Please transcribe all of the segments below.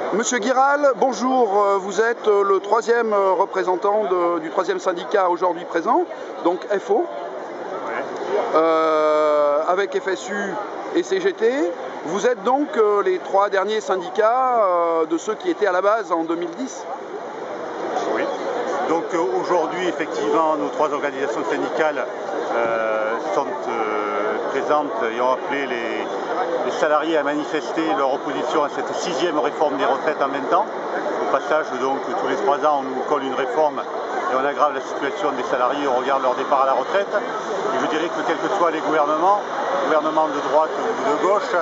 Monsieur Guiral, bonjour. Vous êtes le troisième représentant du troisième syndicat aujourd'hui présent, donc FO, avec FSU et CGT. Vous êtes donc les trois derniers syndicats de ceux qui étaient à la base en 2010. Oui. Donc aujourd'hui, effectivement, nos trois organisations syndicales sont présentes et ont appelé les salariés à manifester leur opposition à cette sixième réforme des retraites en même temps. Au passage, donc, tous les 3 ans, on nous colle une réforme et on aggrave la situation des salariés au regard de leur départ à la retraite. Et je dirais que quels que soient les gouvernements de droite ou de gauche,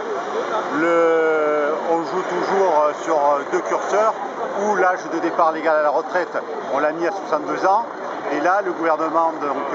on joue toujours sur 2 curseurs, où l'âge de départ légal à la retraite, on l'a mis à 62 ans, et là, le gouvernement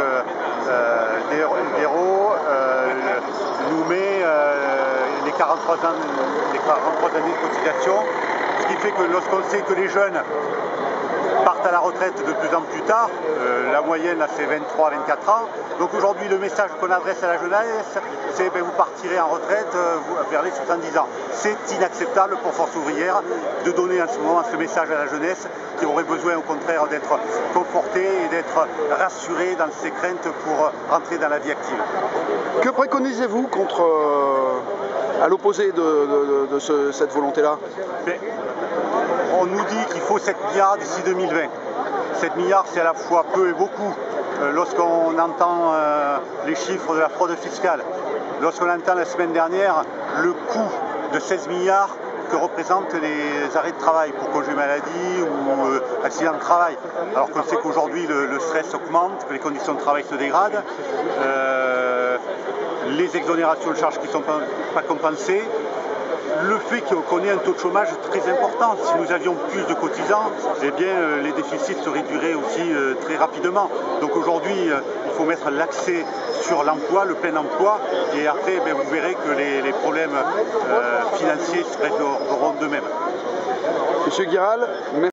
d'Hérault nous met les 43 années de cotisation, ce qui fait que lorsqu'on sait que les jeunes partent à la retraite de plus en plus tard, la moyenne là c'est 23-24 ans, donc aujourd'hui le message qu'on adresse à la jeunesse c'est vous partirez en retraite vers les 70 ans. C'est inacceptable pour Force Ouvrière de donner en ce moment ce message à la jeunesse qui aurait besoin au contraire d'être confortée et d'être rassurée dans ses craintes pour rentrer dans la vie active. Que préconisez-vous à l'opposé de cette volonté-là? On nous dit qu'il faut 7 milliards d'ici 2020. 7 milliards, c'est à la fois peu et beaucoup. Lorsqu'on entend les chiffres de la fraude fiscale, lorsqu'on entend la semaine dernière le coût de 16 milliards que représentent les arrêts de travail pour congé maladie ou accident de travail, alors qu'on sait qu'aujourd'hui le stress augmente, que les conditions de travail se dégradent, les exonérations de charges qui ne sont pas compensées, le fait qu'on ait un taux de chômage très important. Si nous avions plus de cotisants, eh bien, les déficits se réduiraient aussi très rapidement. Donc aujourd'hui, il faut mettre l'accent sur l'emploi, le plein emploi, et après, vous verrez que les problèmes financiers se régleront d'eux-mêmes. Monsieur Guiral, merci.